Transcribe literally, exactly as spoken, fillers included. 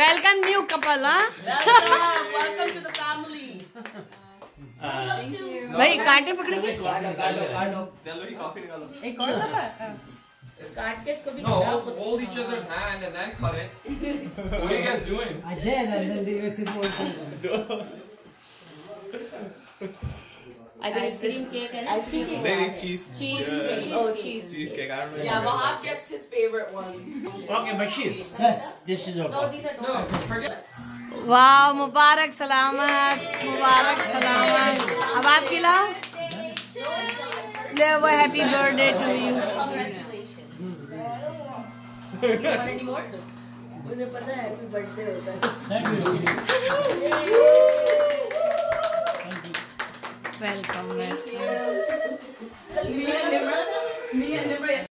Welcome new couple, huh? Welcome, welcome to the family. Thank you. भाई काटे पकड़ेंगे? चलो ही कॉफी निकालो। एक और दफा? काट के इसको भी No, hold each other's hand and then cut it. What are you guys doing? I did, and then they were sitting one thing. I think it's cream cake and ice cream cake. नहीं cheese. Cheese Yeah. cake. Oh, cheese. Cheese cake. I don't know. Yeah, Wahab gets his favorite ones. Okay, Bashir. Yes, this is No, okay. these are No, not. forget. वाह मुबारक सलामत मुबारक सलामत अब आप खिलाओ ले वो happy birthday to you Congratulations. You want any more? मुझे पता है हैप्पी बर्थडे होता है. Thank you. Welcome Me and Nimra, me and Nimra